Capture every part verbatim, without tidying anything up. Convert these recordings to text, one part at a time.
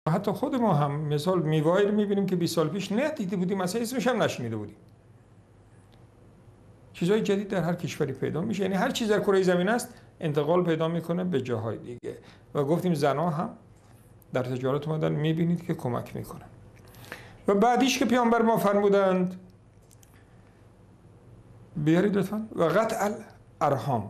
حتی خود ما هم مثال میوه‌ای رو میبینیم که بیست سال پیش نه دیده بودیم، مثلا اسمش هم نشنیده بودیم. چیزهای جدید در هر کشوری پیدا میشه، یعنی هر چیز در کره زمین است انتقال پیدا میکنه به جاهای دیگه. و گفتیم زنها هم در تجارت اومدن، میبینید که کمک میکنه. و بعدیش که پیامبر ما فرمودند بیارید لطفا، و قطع الارحام،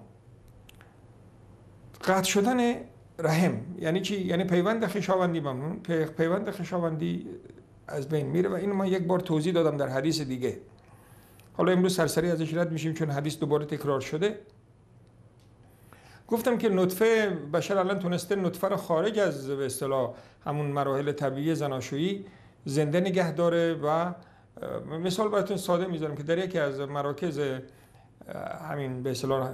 قطع شدن رحم یعنی چی؟ یعنی پیوند خویشاوندی ممنون، پیوند خویشاوندی از بین میره. و این ما یک بار توضیح دادم در حدیث دیگه، حالا امروز سرسری ازش رد میشیم چون حدیث دوباره تکرار شده. گفتم که نطفه بشر الان تونسته نطفه رو خارج از به اصطلاح همون مراحل طبیعی زناشویی زنده نگه داره. و مثال براتون ساده میذارم که در یکی از مراکز همین به اصطلاح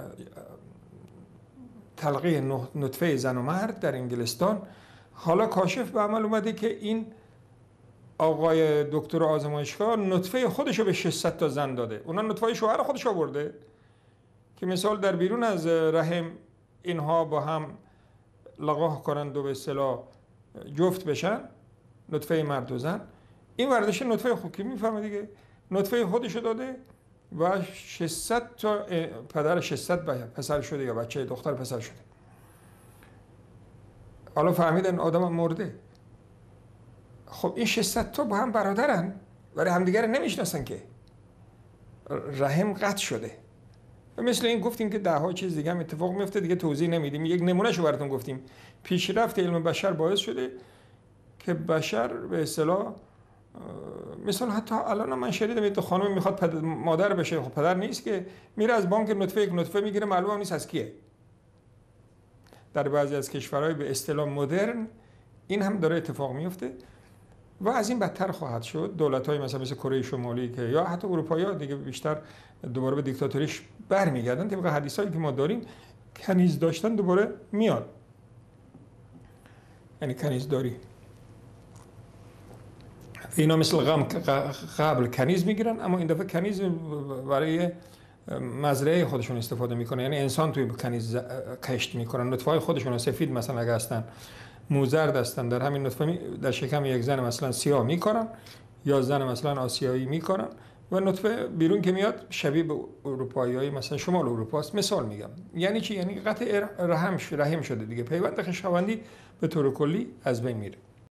تلقیح نطفه زن و مرد در انگلستان، حالا کاشف به عمل اومده که این آقای دکتر آزمایشگاه نطفه خودشو به ششصد تا زن داده. اونا نطفه شوهر خودش آورده که مثال در بیرون از رحم اینها با هم لقاح کنند و به اصطلاح جفت بشن، نطفه مرد و زن. این وردش نطفه خود که میفهمه دیگه، نطفه خودشو داده و ششصد تا پدر ششصد پسر شده یا بچه دختر پسر شده. حالا فهمیدن آدم مرده. خب این ششصد تا با هم برادرن ولی همدیگه رو نمیشناسن که، رحم قطع شده. و مثل این گفتیم که ده ها چیز دیگه هم اتفاق میفته، دیگه توضیح نمیدیم. یک نمونهشو براتون گفتیم. پیشرفت علم بشر باعث شده که بشر به اصطلاح مثلا حتی الان من شنیدم یه خانم میخواد مادر بشه، خب پدر نیست که، میره از بانک نطفه یک نطفه میگیره، معلوم نیست از کیه. در بعضی از کشورهای به اصطلاح مدرن این هم داره اتفاق میفته و از این بدتر خواهد شد. دولت‌های مثلا مثل کره شمالی که یا حتی اروپایی‌ها دیگه بیشتر دوباره به دیکتاتوریش برمیگردن، طبق حدیثایی که ما داریم کنیز داشتن دوباره میاد، یعنی کنیزداری. اینا مثل غم قبل کنیز میگیرن، اما این دفعه کنیز برای مزرعه خودشون استفاده میکنه، یعنی انسان توی کنیز کشت میکنن. نطفه های خودشون سفید مثلا اگه هستن، موزرد هستن، در همین نطفه در شکم یک زن مثلا سیاه میکنن یا زن مثلا آسیایی میکنن و نطفه بیرون که میاد شبیه به اروپایی‌های مثلا شمال اروپا است. مثال میگم. یعنی چی؟ یعنی قطع رحم رحم شده دیگه، پیوند خویشاوندی به طور کلی از بین میره.